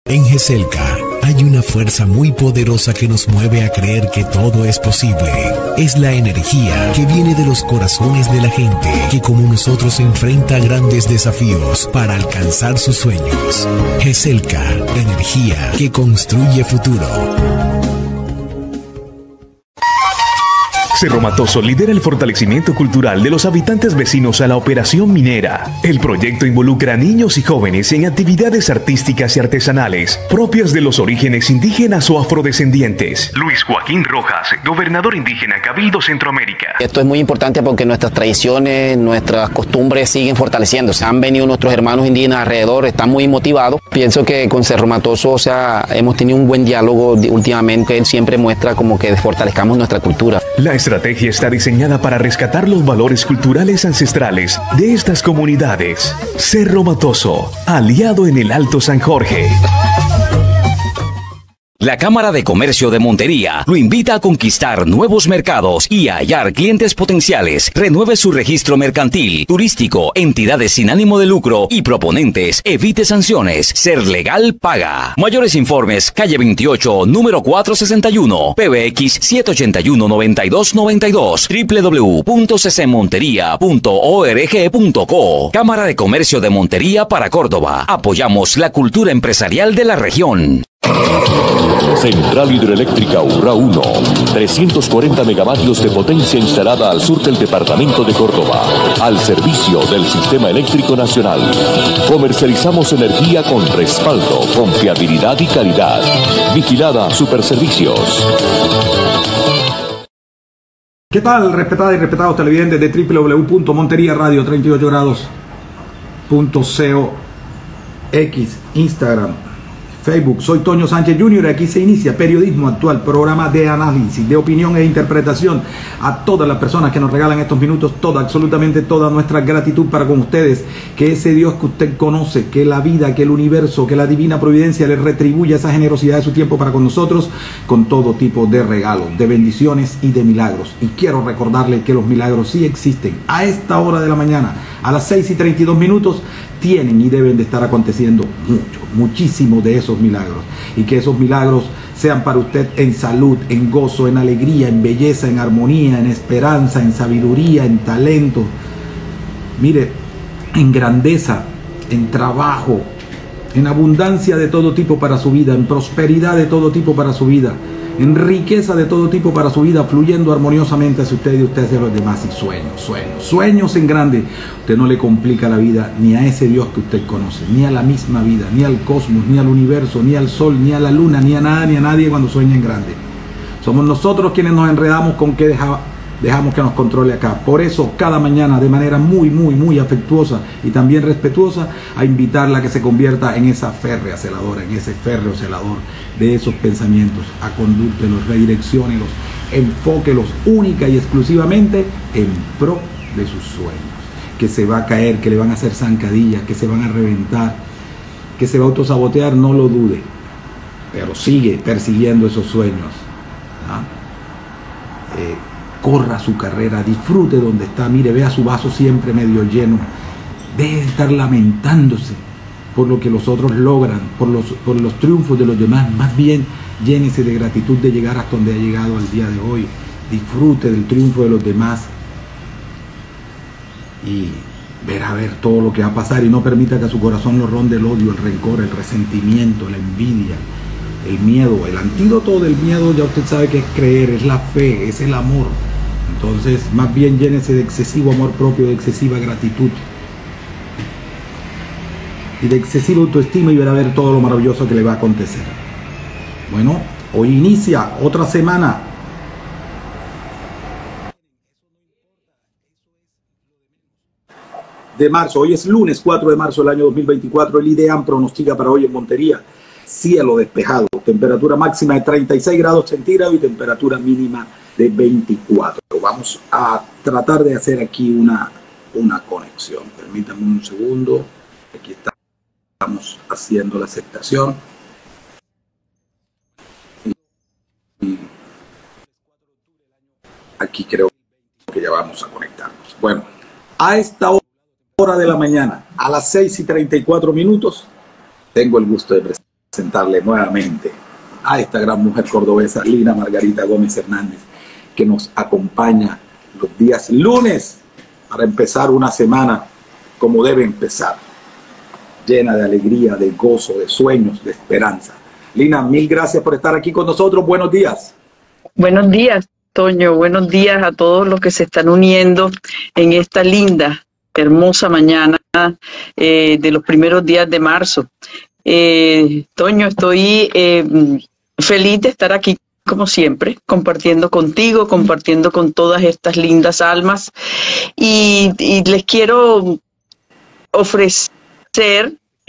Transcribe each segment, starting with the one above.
En GESELCA hay una fuerza muy poderosa que nos mueve a creer que todo es posible. Es la energía que viene de los corazones de la gente que como nosotros enfrenta grandes desafíos para alcanzar sus sueños. GESELCA, energía que construye futuro. Cerro Matoso lidera el fortalecimiento cultural de los habitantes vecinos a la operación minera. El proyecto involucra a niños y jóvenes en actividades artísticas y artesanales propias de los orígenes indígenas o afrodescendientes. Luis Joaquín Rojas, gobernador indígena Cabildo Centroamérica. Esto es muy importante porque nuestras tradiciones, nuestras costumbres siguen fortaleciéndose. Han venido nuestros hermanos indígenas alrededor, están muy motivados. Pienso que con Cerro Matoso, hemos tenido un buen diálogo últimamente. Él siempre muestra como que fortalezcamos nuestra cultura. La estrategia está diseñada para rescatar los valores culturales ancestrales de estas comunidades. Cerro Matoso, aliado en el Alto San Jorge. La Cámara de Comercio de Montería lo invita a conquistar nuevos mercados y a hallar clientes potenciales. Renueve su registro mercantil, turístico, entidades sin ánimo de lucro y proponentes. Evite sanciones. Ser legal paga. Mayores informes, calle 28, número 461, PBX 781-9292, www.ccmontería.org.co. Cámara de Comercio de Montería para Córdoba. Apoyamos la cultura empresarial de la región. Central Hidroeléctrica Urrá 1, 340 megavatios de potencia instalada al sur del departamento de Córdoba, al servicio del Sistema Eléctrico Nacional. Comercializamos energía con respaldo, confiabilidad y calidad. Vigilada Superservicios. ¿Qué tal, respetadas y respetados televidentes de www.monteriaradio38grados.co, X, Instagram, Facebook? Soy Toño Sánchez Jr. Aquí se inicia Periodismo Actual, programa de análisis, de opinión e interpretación. A todas las personas que nos regalan estos minutos, absolutamente toda nuestra gratitud para con ustedes. Que ese Dios que usted conoce, que la vida, que el universo, que la divina providencia le retribuya esa generosidad de su tiempo para con nosotros, con todo tipo de regalos, de bendiciones y de milagros. Y quiero recordarle que los milagros sí existen. A esta hora de la mañana, a las 6:32, tienen y deben de estar aconteciendo muchísimos de esos milagros, y que esos milagros sean para usted en salud, en gozo, en alegría, en belleza, en armonía, en esperanza, en sabiduría, en talento, mire, en grandeza, en trabajo, en abundancia de todo tipo para su vida, en prosperidad de todo tipo para su vida, en riqueza de todo tipo para su vida, fluyendo armoniosamente hacia usted y usted hacia los demás. Y sueños en grande. Usted no le complica la vida ni a ese Dios que usted conoce, ni a la misma vida, ni al cosmos, ni al universo, ni al sol, ni a la luna, ni a nada, ni a nadie cuando sueña en grande. Somos nosotros quienes nos enredamos con que dejamos que nos controle acá. Por eso, cada mañana, de manera muy afectuosa y también respetuosa, a invitarla a que se convierta en esa férrea celadora, en ese férreo celador de esos pensamientos. A condúctelos, redirecciónelos, enfóquelos única y exclusivamente en pro de sus sueños. Que se va a caer, que le van a hacer zancadillas, que se van a reventar, que se va a autosabotear, no lo dude. Pero sigue persiguiendo esos sueños. Corra su carrera, disfrute donde está, mire, vea su vaso siempre medio lleno. Deje de estar lamentándose por lo que los otros logran, por los triunfos de los demás. Más bien, llénese de gratitud de llegar hasta donde ha llegado al día de hoy. Disfrute del triunfo de los demás y verá a ver todo lo que va a pasar, y no permita que a su corazón lo ronde el odio, el rencor, el resentimiento, la envidia, el miedo. El antídoto del miedo, ya usted sabe que es creer, es la fe, es el amor. Entonces, más bien llénese de excesivo amor propio, de excesiva gratitud y de excesiva autoestima, y verá a ver todo lo maravilloso que le va a acontecer. Bueno, hoy inicia otra semana de marzo. Hoy es lunes 4 de marzo del año 2024. El IDEAM pronostica para hoy en Montería cielo despejado, temperatura máxima de 36 grados centígrados y temperatura mínima de 24. Vamos a tratar de hacer aquí una conexión. Permítanme un segundo. Aquí estamos haciendo la aceptación. Y aquí creo que ya vamos a conectarnos. Bueno, a esta hora de la mañana, a las 6:34, tengo el gusto de presentar presentarle nuevamente a esta gran mujer cordobesa, Lina Margarita Gómez Hernández, que nos acompaña los días lunes para empezar una semana como debe empezar, llena de alegría, de gozo, de sueños, de esperanza. Lina, mil gracias por estar aquí con nosotros. Buenos días. Buenos días, Toño. Buenos días a todos los que se están uniendo en esta linda, hermosa mañana de los primeros días de marzo. Toño, estoy feliz de estar aquí como siempre, compartiendo contigo, compartiendo con todas estas lindas almas y les quiero ofrecer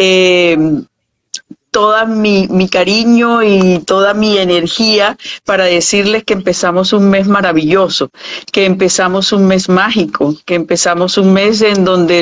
toda mi cariño y toda mi energía para decirles que empezamos un mes maravilloso, que empezamos un mes mágico, que empezamos un mes en donde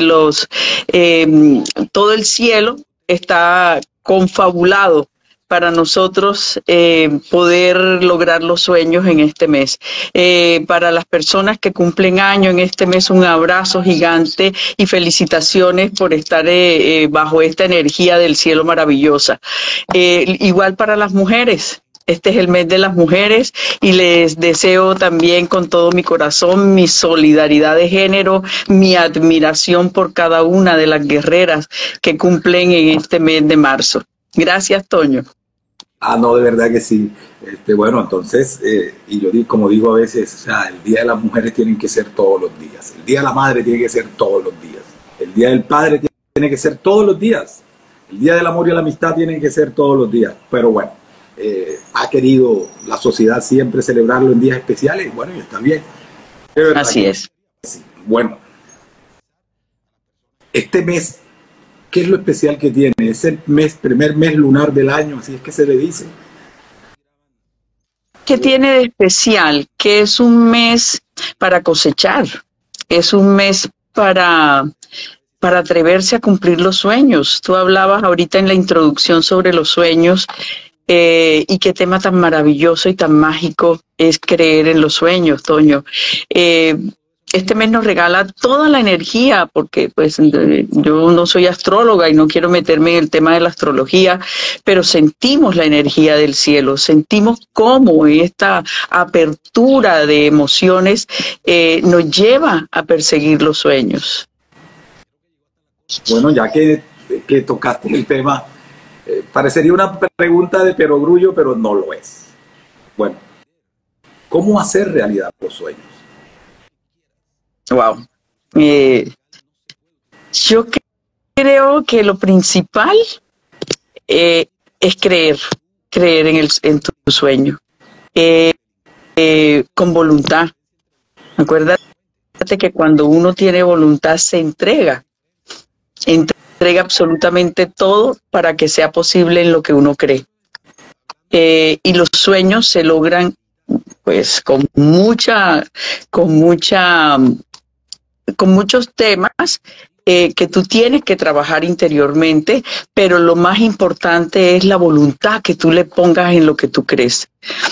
todo el cielo está confabulado para nosotros poder lograr los sueños en este mes. Para las personas que cumplen año en este mes, un abrazo gigante y felicitaciones por estar bajo esta energía del cielo maravillosa. Igual para las mujeres. Este es el mes de las mujeres y les deseo también con todo mi corazón mi solidaridad de género, mi admiración por cada una de las guerreras que cumplen en este mes de marzo. Gracias, Toño. No, de verdad que sí. Bueno, entonces, y yo digo, como digo a veces, o sea, el Día de las Mujeres tienen que ser todos los días. El Día de la Madre tiene que ser todos los días. El Día del Padre tiene que ser todos los días. El Día del Amor y la Amistad tiene que ser todos los días. Pero bueno, ha querido la sociedad siempre celebrarlo en días especiales. Y bueno, y está bien. Así es. Sí. Bueno, este mes, ¿qué es lo especial que tiene? Es el primer mes lunar del año, así es que se le dice. ¿Qué tiene de especial? Que es un mes para cosechar, es un mes para atreverse a cumplir los sueños. Tú hablabas ahorita en la introducción sobre los sueños y qué tema tan maravilloso y tan mágico es creer en los sueños, Toño. Este mes nos regala toda la energía, porque pues yo no soy astróloga y no quiero meterme en el tema de la astrología, pero sentimos la energía del cielo, sentimos cómo esta apertura de emociones nos lleva a perseguir los sueños. Bueno, ya que tocaste el tema, parecería una pregunta de perogrullo, pero no lo es. Bueno, ¿cómo hacer realidad los sueños? Wow. Yo creo que lo principal es creer en tu sueño, con voluntad. Acuérdate que cuando uno tiene voluntad se entrega absolutamente todo para que sea posible en lo que uno cree. Y los sueños se logran pues con muchos temas que tú tienes que trabajar interiormente, pero lo más importante es la voluntad que tú le pongas en lo que tú crees.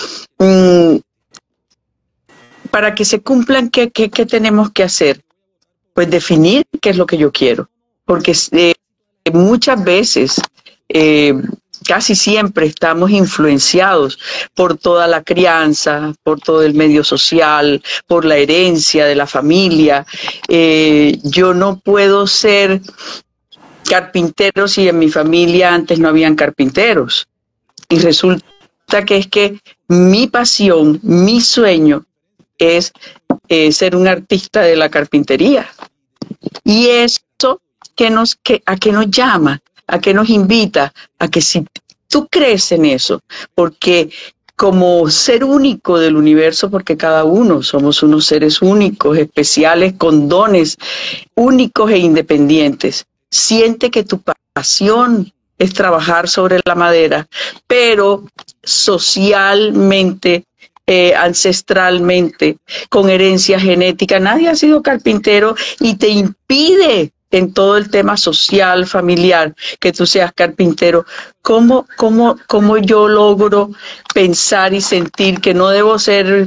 Para que se cumplan, ¿qué tenemos que hacer? Pues definir qué es lo que yo quiero, porque muchas veces, casi siempre estamos influenciados por toda la crianza, por todo el medio social, por la herencia de la familia. Yo no puedo ser carpintero si en mi familia antes no habían carpinteros. Y resulta que es que mi pasión, mi sueño es ser un artista de la carpintería. Y eso ¿a qué nos llama? ¿A qué nos invita? A que si tú crees en eso, porque como ser único del universo, porque cada uno somos unos seres únicos, especiales, con dones únicos e independientes, siente que tu pasión es trabajar sobre la madera, pero socialmente, ancestralmente, con herencia genética, nadie ha sido carpintero y te impide en todo el tema social, familiar, que tú seas carpintero. ¿Cómo yo logro pensar y sentir que no debo ser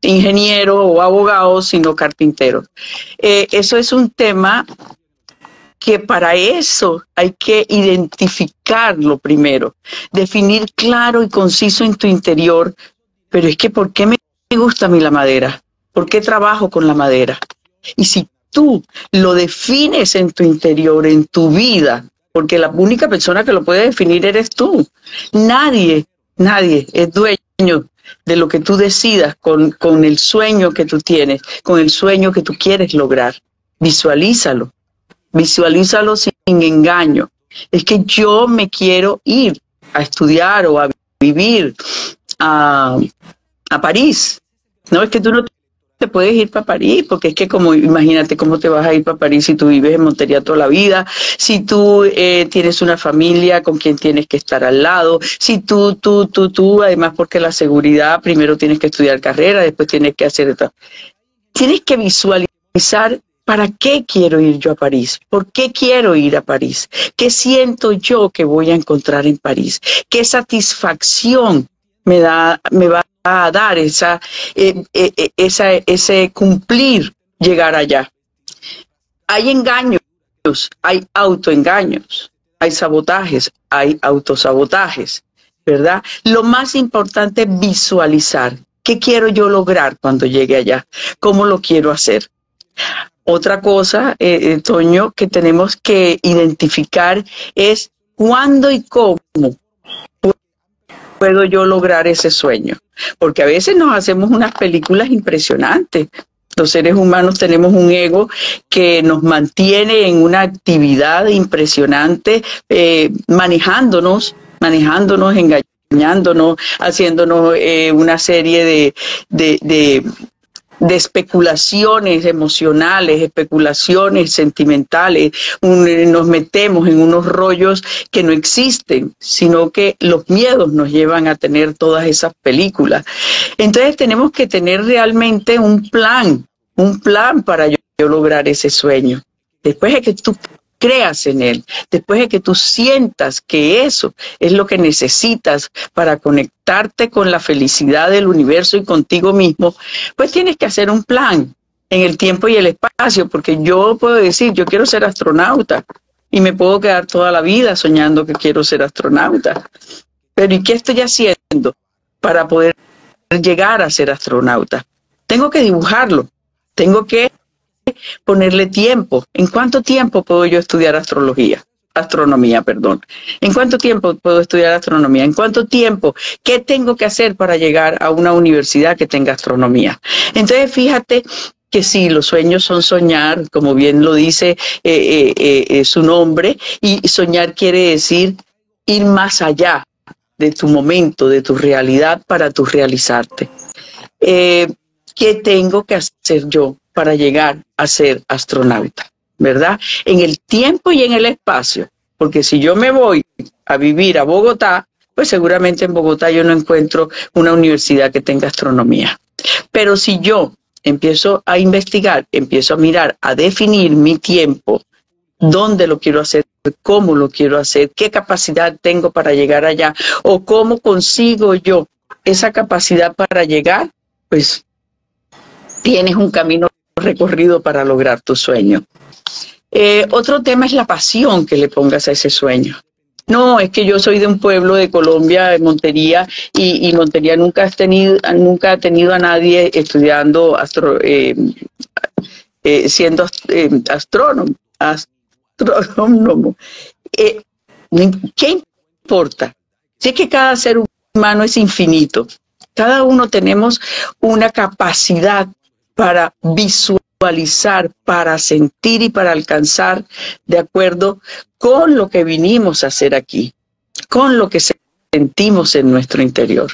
ingeniero o abogado, sino carpintero? Eso es un tema que para eso hay que identificarlo primero, definir claro y conciso en tu interior, pero es que ¿por qué me gusta a mí la madera? ¿Por qué trabajo con la madera? Y si tú lo defines en tu interior, en tu vida, porque la única persona que lo puede definir eres tú. Nadie es dueño de lo que tú decidas con el sueño que tú tienes, con el sueño que tú quieres lograr. Visualízalo sin engaño. Es que yo me quiero ir a estudiar o a vivir a París. No, es que tú no te puedes ir para París, porque es que imagínate cómo te vas a ir para París si tú vives en Montería toda la vida, si tú tienes una familia con quien tienes que estar al lado, si tú, además porque la seguridad, primero tienes que estudiar carrera, después tienes que hacer esto. Tienes que visualizar ¿para qué quiero ir yo a París? ¿Por qué quiero ir a París? ¿Qué siento yo que voy a encontrar en París? ¿Qué satisfacción me va a dar ese cumplir, llegar allá? Hay engaños, hay autoengaños, hay sabotajes, hay autosabotajes, ¿verdad? Lo más importante es visualizar. ¿Qué quiero yo lograr cuando llegue allá? ¿Cómo lo quiero hacer? Otra cosa, Toño, que tenemos que identificar es cuándo y cómo puedo yo lograr ese sueño. Porque a veces nos hacemos unas películas impresionantes. Los seres humanos tenemos un ego que nos mantiene en una actividad impresionante, manejándonos, engañándonos, haciéndonos una serie de especulaciones emocionales, especulaciones sentimentales. Nos metemos en unos rollos que no existen, sino que los miedos nos llevan a tener todas esas películas. Entonces tenemos que tener realmente un plan para yo lograr ese sueño. Después de que tú creas en él, después de que tú sientas que eso es lo que necesitas para conectarte con la felicidad del universo y contigo mismo, pues tienes que hacer un plan en el tiempo y el espacio, porque yo puedo decir, yo quiero ser astronauta y me puedo quedar toda la vida soñando que quiero ser astronauta. Pero ¿y qué estoy haciendo para poder llegar a ser astronauta? Tengo que dibujarlo, tengo que ponerle tiempo. ¿En cuánto tiempo puedo yo estudiar astronomía, perdón? ¿En cuánto tiempo puedo estudiar astronomía? ¿En cuánto tiempo? ¿Qué tengo que hacer para llegar a una universidad que tenga astronomía? Entonces, fíjate que sí, los sueños son soñar, como bien lo dice su nombre, y soñar quiere decir ir más allá de tu momento, de tu realidad, para tú realizarte. ¿Qué tengo que hacer yo para llegar a ser astronauta, verdad? En el tiempo y en el espacio, porque si yo me voy a vivir a Bogotá, pues seguramente en Bogotá yo no encuentro una universidad que tenga astronomía. Pero si yo empiezo a investigar, empiezo a mirar, a definir mi tiempo, dónde lo quiero hacer, cómo lo quiero hacer, qué capacidad tengo para llegar allá, o cómo consigo yo esa capacidad para llegar, pues tienes un camino recorrido para lograr tu sueño. Otro tema es la pasión que le pongas a ese sueño. No, es que yo soy de un pueblo de Colombia, de Montería, y Montería nunca ha tenido a nadie estudiando, siendo astrónomo. ¿Qué importa? Si es que cada ser humano es infinito, cada uno tenemos una capacidad para visualizar, para sentir y para alcanzar de acuerdo con lo que vinimos a hacer aquí, con lo que sentimos en nuestro interior.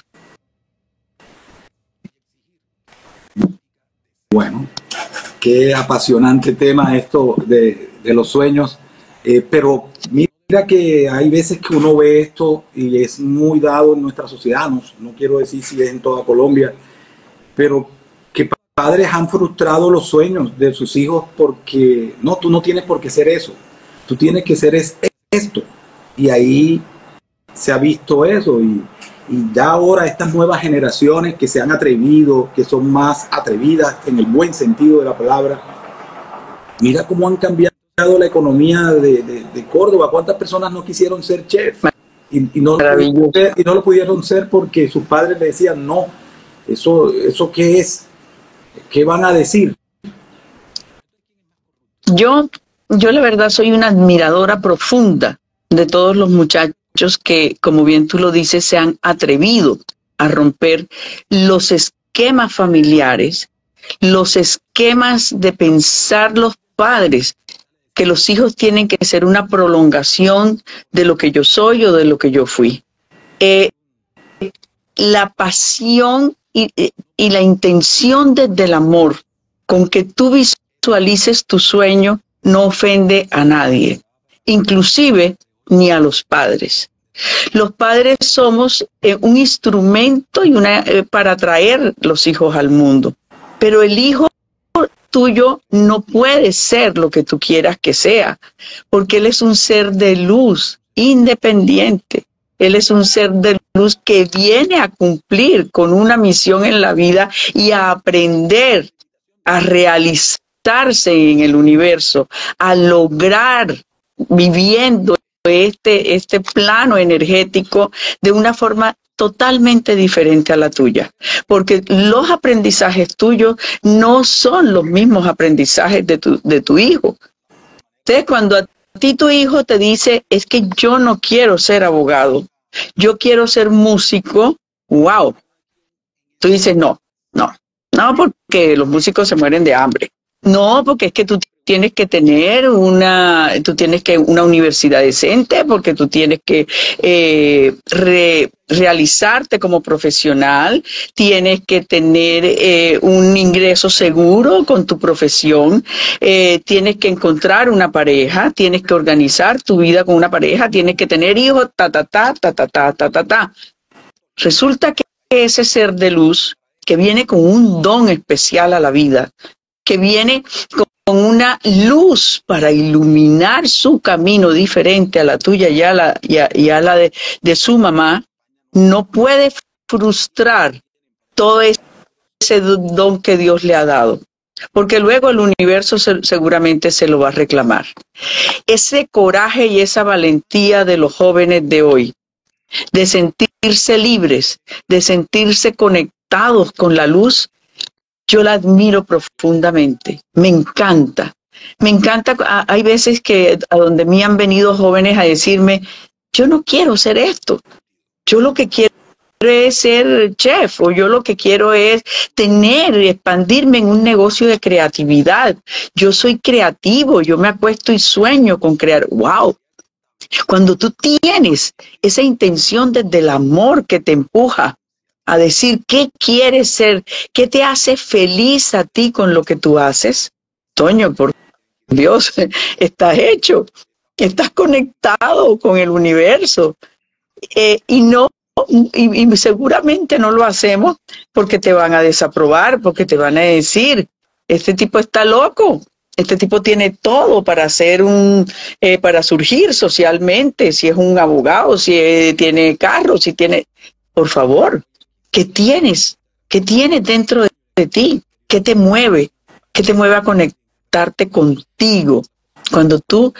Bueno, qué apasionante tema esto de los sueños, pero mira que hay veces que uno ve esto y es muy dado en nuestra sociedad, no quiero decir si es en toda Colombia, pero que padres han frustrado los sueños de sus hijos porque no, tú no tienes por qué ser eso, tú tienes que ser esto, y ahí se ha visto eso, y ya ahora estas nuevas generaciones que se han atrevido, que son más atrevidas en el buen sentido de la palabra, mira cómo han cambiado la economía de Córdoba. ¿Cuántas personas no quisieron ser chef? Y no lo pudieron ser porque sus padres le decían, no, eso ¿qué es? ¿Qué van a decir? Yo la verdad soy una admiradora profunda de todos los muchachos que, como bien tú lo dices, se han atrevido a romper los esquemas familiares, los esquemas de pensar los padres, que los hijos tienen que ser una prolongación de lo que yo soy o de lo que yo fui. La pasión y la intención desde el amor con que tú visualices tu sueño no ofende a nadie, inclusive ni a los padres. Los padres somos un instrumento para traer los hijos al mundo, pero el hijo tuyo no puede ser lo que tú quieras que sea, porque él es un ser de luz, independiente. Él es un ser de luz que viene a cumplir con una misión en la vida y a aprender a realizarse en el universo, a lograr viviendo este plano energético de una forma totalmente diferente a la tuya, porque los aprendizajes tuyos no son los mismos aprendizajes de tu hijo. Entonces, cuando a ti tu hijo te dice, es que yo no quiero ser abogado, yo quiero ser músico, wow, tú dices, no, porque los músicos se mueren de hambre. No, porque es que tú tienes que tener una universidad decente, porque tú tienes que realizarte como profesional, tienes que tener un ingreso seguro con tu profesión, tienes que encontrar una pareja, tienes que organizar tu vida con una pareja, tienes que tener hijos, Resulta que ese ser de luz que viene con un don especial a la vida, que viene con una luz para iluminar su camino diferente a la tuya y a la de su mamá, no puede frustrar todo ese don que Dios le ha dado, porque luego el universo seguramente se lo va a reclamar. Ese coraje y esa valentía de los jóvenes de hoy, de sentirse libres, de sentirse conectados con la luz, yo la admiro profundamente, me encanta. Hay veces que a donde me han venido jóvenes a decirme, yo no quiero ser esto, yo lo que quiero es ser chef, o yo lo que quiero es expandirme en un negocio de creatividad. Yo soy creativo, yo me acuesto y sueño con crear. ¡Wow! Cuando tú tienes esa intención desde el amor que te empuja a decir qué quieres ser, qué te hace feliz a ti con lo que tú haces, Toño, por Dios, estás hecho, estás conectado con el universo, y seguramente no lo hacemos porque te van a desaprobar, porque te van a decir, este tipo está loco, este tipo tiene todo para para surgir socialmente, si es un abogado, si tiene carro, si tiene, por favor. ¿Qué tienes? ¿Qué tienes dentro de ti? ¿Qué te mueve? ¿Qué te mueve a conectarte contigo? Cuando tú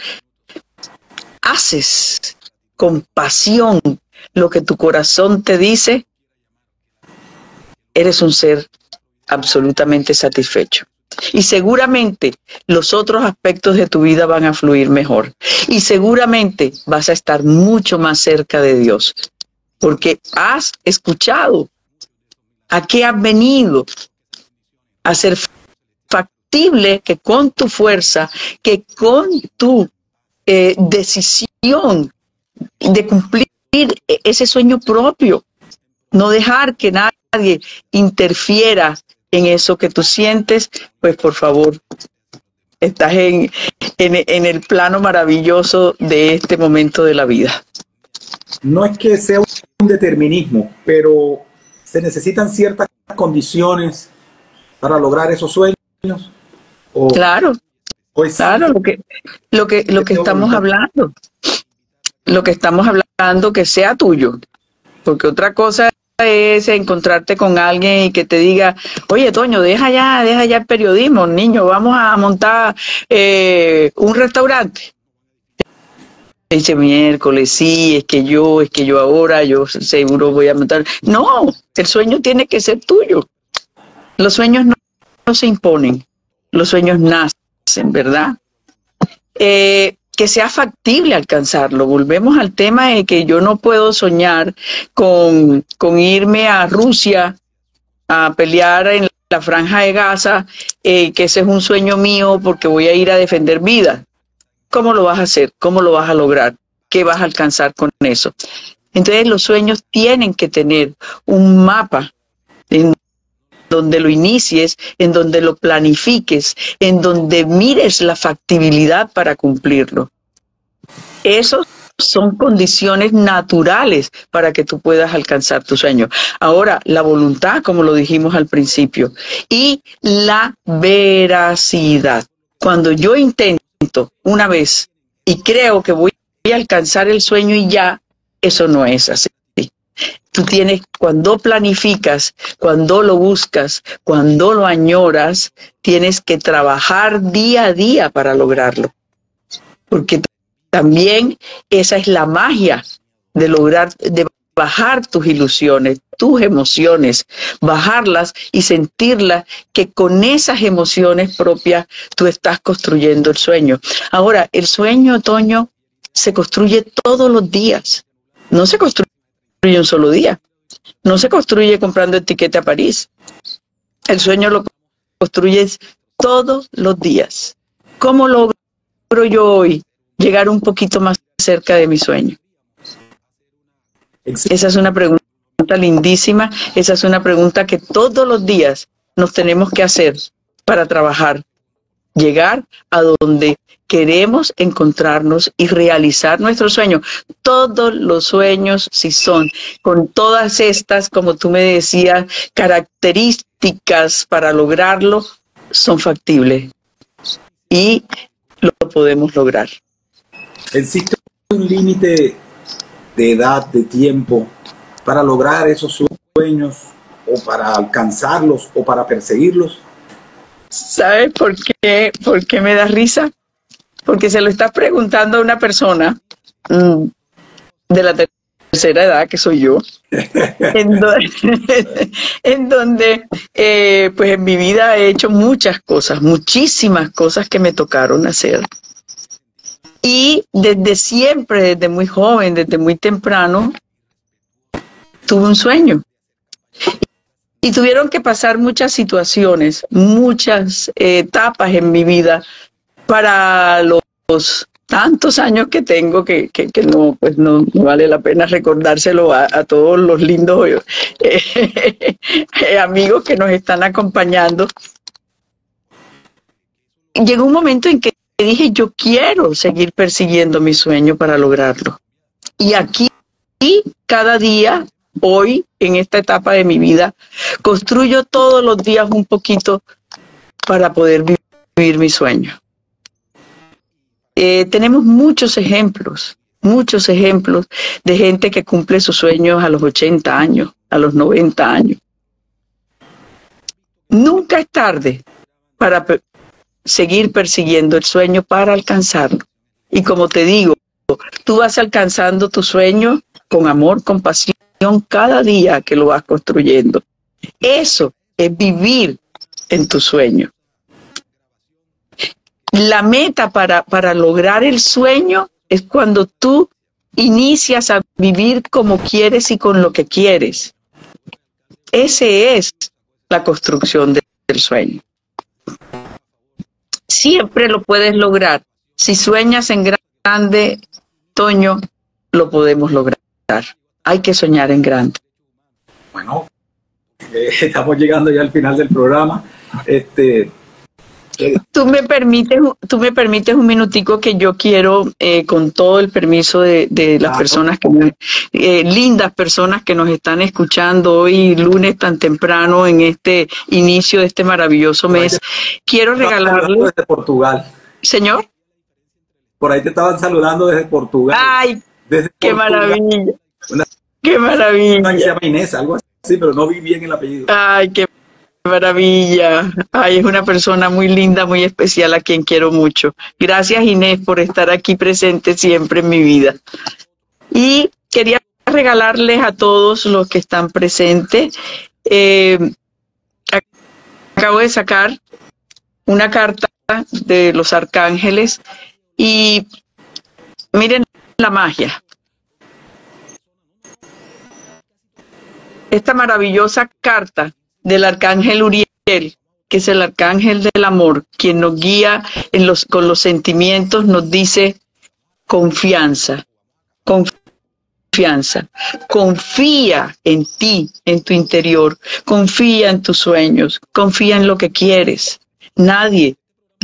haces con pasión lo que tu corazón te dice, eres un ser absolutamente satisfecho. Y seguramente los otros aspectos de tu vida van a fluir mejor. Y seguramente vas a estar mucho más cerca de Dios, porque has escuchado a qué has venido a ser factible, que con tu fuerza, que con tu decisión de cumplir ese sueño propio, no dejar que nadie interfiera en eso que tú sientes, pues por favor, estás en el plano maravilloso de este momento de la vida. No es que sea un determinismo, pero se necesitan ciertas condiciones para lograr esos sueños. Claro, lo que estamos hablando. Lo que estamos hablando, que sea tuyo, porque otra cosa es encontrarte con alguien y que te diga, oye, Toño, deja ya el periodismo, niño, vamos a montar un restaurante. Dice miércoles, sí, es que yo ahora, yo seguro voy a montar. No, el sueño tiene que ser tuyo. Los sueños no se imponen, los sueños nacen, ¿verdad? Que sea factible alcanzarlo. Volvemos al tema de que yo no puedo soñar con irme a Rusia a pelear en la Franja de Gaza, que ese es un sueño mío porque voy a ir a defender vida. ¿Cómo lo vas a hacer? ¿Cómo lo vas a lograr? ¿Qué vas a alcanzar con eso? Entonces los sueños tienen que tener un mapa en donde lo inicies, en donde lo planifiques, en donde mires la factibilidad para cumplirlo. Esos son condiciones naturales para que tú puedas alcanzar tu sueño. Ahora, la voluntad, como lo dijimos al principio, y la veracidad. Cuando yo intento una vez y creo que voy a alcanzar el sueño y ya, eso no es así. Tú tienes, cuando planificas, cuando lo buscas, cuando lo añoras, tienes que trabajar día a día para lograrlo. Porque también esa es la magia de lograr, de bajar tus ilusiones, tus emociones, bajarlas y sentirlas, que con esas emociones propias tú estás construyendo el sueño. Ahora, el sueño, Toño, se construye todos los días. No se construye un solo día. No se construye comprando etiqueta a París. El sueño lo construyes todos los días. ¿Cómo logro yo hoy llegar un poquito más cerca de mi sueño? Esa es una pregunta lindísima, esa es una pregunta que todos los días nos tenemos que hacer para trabajar, llegar a donde queremos encontrarnos y realizar nuestros sueños. Todos los sueños, si son con todas estas, como tú me decías, características para lograrlo, son factibles y lo podemos lograr. ¿Existe un límite de edad, de tiempo, para lograr esos sueños, o para alcanzarlos, o para perseguirlos? ¿Sabes por qué me da risa? Porque se lo estás preguntando a una persona de la tercera edad, que soy yo, en donde pues en mi vida he hecho muchas cosas, muchísimas cosas que me tocaron hacer. Y desde siempre, desde muy joven, desde muy temprano, tuve un sueño. Y tuvieron que pasar muchas situaciones, muchas etapas en mi vida para los tantos años que tengo que no, pues no vale la pena recordárselo a todos los lindos amigos que nos están acompañando. Llegó un momento en que dije, yo quiero seguir persiguiendo mi sueño para lograrlo. Y aquí, cada día, hoy, en esta etapa de mi vida, construyo todos los días un poquito para poder vivir mi sueño. Tenemos muchos ejemplos de gente que cumple sus sueños a los 80 años, a los 90 años. Nunca es tarde para seguir persiguiendo el sueño para alcanzarlo. Y como te digo, tú vas alcanzando tu sueño con amor, con pasión, cada día que lo vas construyendo. Eso es vivir en tu sueño. La meta para lograr el sueño es cuando tú inicias a vivir como quieres y con lo que quieres. Ese es la construcción del sueño. Siempre lo puedes lograr. Si sueñas en grande, Toño, lo podemos lograr. Hay que soñar en grande. Bueno, estamos llegando ya al final del programa. Tú me permites un minutico, que yo quiero, con todo el permiso de las personas lindas personas que nos están escuchando hoy, lunes tan temprano, en este inicio de este maravilloso mes, quiero regalarle... Desde Portugal. ¿Señor? Por ahí te estaban saludando desde Portugal. ¡Ay, qué maravilla! Qué maravilla. Se llama Inés, algo así, pero no vi bien el apellido. Ay, qué maravilla. Ay, es una persona muy linda, muy especial, a quien quiero mucho. Gracias, Inés, por estar aquí presente siempre en mi vida. Y quería regalarles a todos los que están presentes. Acabo de sacar una carta de los arcángeles y miren la magia. Esta maravillosa carta del arcángel Uriel, que es el arcángel del amor, quien nos guía con los sentimientos, nos dice confianza, confianza. Confía en ti, en tu interior, confía en tus sueños, confía en lo que quieres. Nadie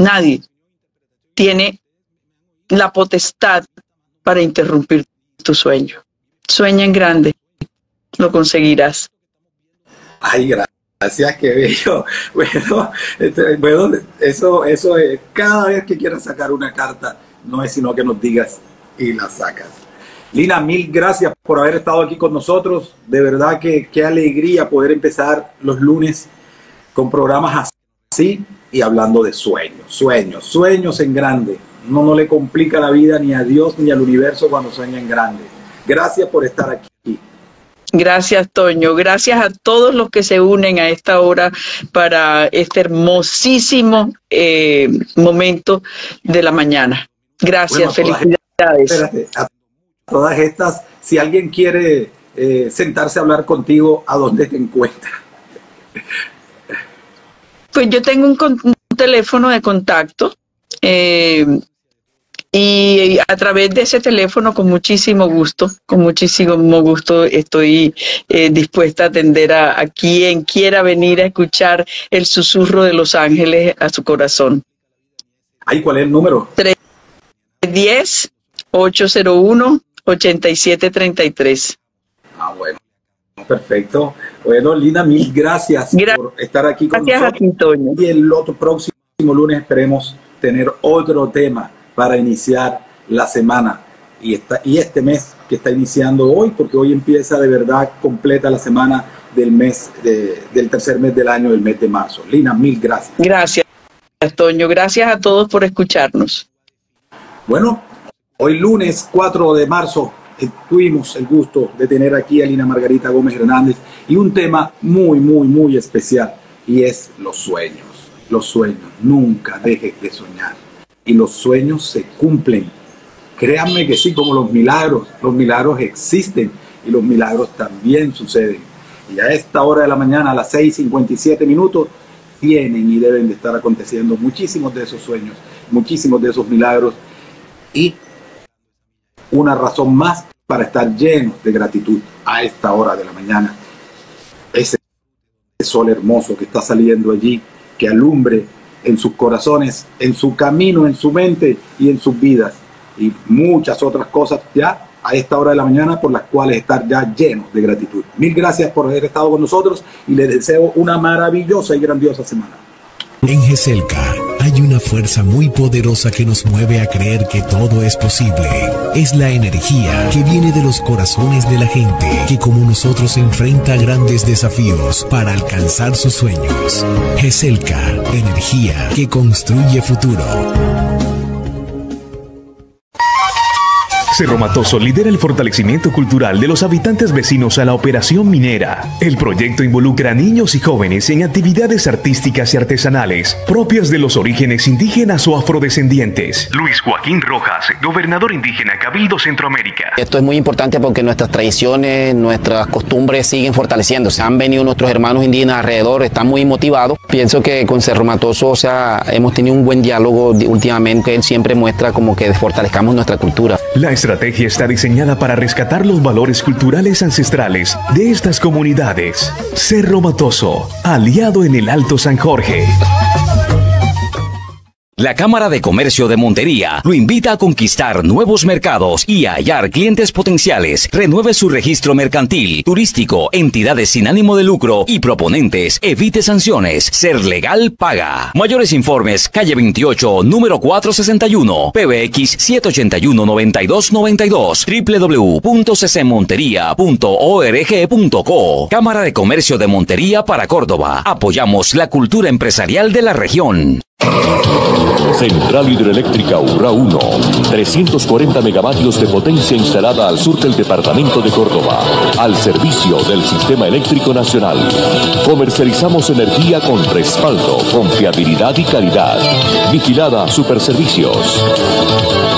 tiene la potestad para interrumpir tu sueño. Sueña en grande, lo conseguirás. Ay, gracias, qué bello. Bueno, eso es, cada vez que quieras sacar una carta, no es sino que nos digas y la sacas. Lina, mil gracias por haber estado aquí con nosotros. De verdad que qué alegría poder empezar los lunes con programas así y hablando de sueños en grande. No le complica la vida ni a Dios ni al universo cuando sueña en grande. Gracias por estar aquí. Gracias, Toño. Gracias a todos los que se unen a esta hora para este hermosísimo momento de la mañana. Gracias, bueno, felicidades. Espérate, a todas estas, si alguien quiere sentarse a hablar contigo, ¿a dónde te encuentras? Pues yo tengo un teléfono de contacto y a través de ese teléfono con muchísimo gusto estoy dispuesta a atender a quien quiera venir a escuchar el susurro de los ángeles a su corazón. Ay, ¿cuál es el número? 310-801-8733. Ah, bueno. Perfecto. Bueno, Lina, mil gracias por estar aquí con nosotros. Gracias a ti, Toño. Y el otro próximo lunes esperemos tener otro tema para iniciar la semana y este mes que está iniciando hoy, porque hoy empieza de verdad completa la semana del mes del tercer mes del año, del mes de marzo. Lina, mil gracias. Gracias, Toño. Gracias a todos por escucharnos. Bueno, hoy lunes 4 de marzo tuvimos el gusto de tener aquí a Lina Margarita Gómez Hernández y un tema muy especial, y es los sueños. Los sueños, nunca dejes de soñar. Y los sueños se cumplen. Créanme que sí, como los milagros existen y los milagros también suceden. Y a esta hora de la mañana, a las 6:57, tienen y deben de estar aconteciendo muchísimos de esos sueños, muchísimos de esos milagros, y una razón más para estar llenos de gratitud a esta hora de la mañana. Ese sol hermoso que está saliendo allí, que alumbre en sus corazones, en su camino, en su mente y en sus vidas, y muchas otras cosas ya a esta hora de la mañana por las cuales estar ya llenos de gratitud. Mil gracias por haber estado con nosotros y les deseo una maravillosa y grandiosa semana. En GESELCA hay una fuerza muy poderosa que nos mueve a creer que todo es posible. Es la energía que viene de los corazones de la gente que como nosotros enfrenta grandes desafíos para alcanzar sus sueños. GESELCA, energía que construye futuro. Cerro Matoso lidera el fortalecimiento cultural de los habitantes vecinos a la operación minera. El proyecto involucra a niños y jóvenes en actividades artísticas y artesanales propias de los orígenes indígenas o afrodescendientes. Luis Joaquín Rojas, gobernador indígena Cabildo Centroamérica. Esto es muy importante porque nuestras tradiciones, nuestras costumbres siguen fortaleciéndose. Han venido nuestros hermanos indígenas alrededor, están muy motivados. Pienso que con Cerro Matoso, hemos tenido un buen diálogo últimamente. Él siempre muestra como que fortalezcamos nuestra cultura. La estrategia está diseñada para rescatar los valores culturales ancestrales de estas comunidades. Cerro Matoso, aliado en el Alto San Jorge. La Cámara de Comercio de Montería lo invita a conquistar nuevos mercados y a hallar clientes potenciales. Renueve su registro mercantil, turístico, entidades sin ánimo de lucro y proponentes. Evite sanciones. Ser legal paga. Mayores informes, calle 28, número 461, PBX 781-9292, www.ccmonteria.org.co. Cámara de Comercio de Montería para Córdoba. Apoyamos la cultura empresarial de la región. Central Hidroeléctrica Urrá 1, 340 megavatios de potencia instalada al sur del departamento de Córdoba, al servicio del Sistema Eléctrico Nacional. Comercializamos energía con respaldo, confiabilidad y calidad. Vigilada Superservicios.